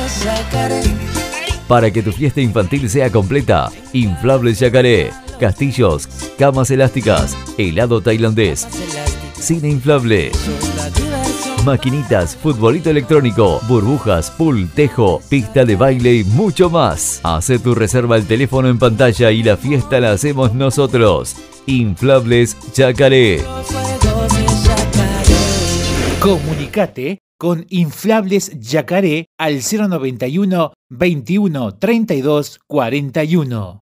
Para que tu fiesta infantil sea completa, Inflables Yacaré, castillos, camas elásticas, helado tailandés, cine inflable, maquinitas, futbolito electrónico, burbujas, pool, tejo, pista de baile y mucho más. Haz tu reserva al teléfono en pantalla y la fiesta la hacemos nosotros. Inflables Yacaré. Comunicate con Inflables Yacaré al 091 21 32 41.